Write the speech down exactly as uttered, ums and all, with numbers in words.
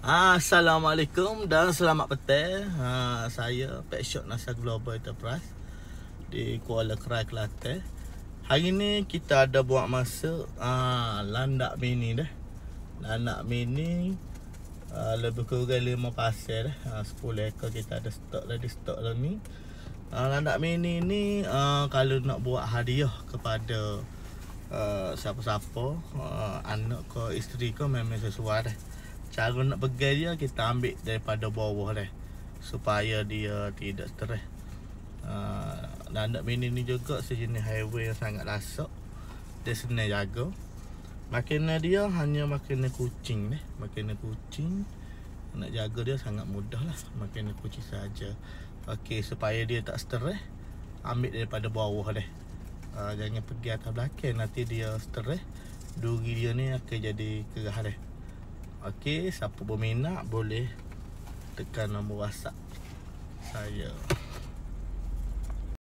Assalamualaikum dan selamat petang. Ha, saya Pet Shop Nasa Global Enterprise di Kuala Krai, Kelantan. Hari ni kita ada buat masa ha, landak mini dah. Landak mini ha, lebih kurang lima pasal dah. Ha, sepuluh ekor kita ada stok dah, di stok dah ni. Ha, landak mini ni ha, kalau nak buat hadiah kepada uh, siapa-siapa, uh, anak ke isteri ke, memang sesuai dah. Cara nak pegang dia, kita ambil daripada bawah dah, supaya dia tidak stres. uh, Landak mini ni juga sejenis highway yang sangat lasak. Dia senang jaga. Makanan dia hanya makanan kucing dah. Makanan kucing, nak jaga dia sangat mudah lah. Makanan kucing saja. Okey, supaya dia tak stres, ambil daripada bawah dah. uh, Jangan pergi atas belakang, nanti dia stres, duri dia ni akan jadi kerah dah. Okey, siapa berminat boleh tekan nombor WhatsApp saya.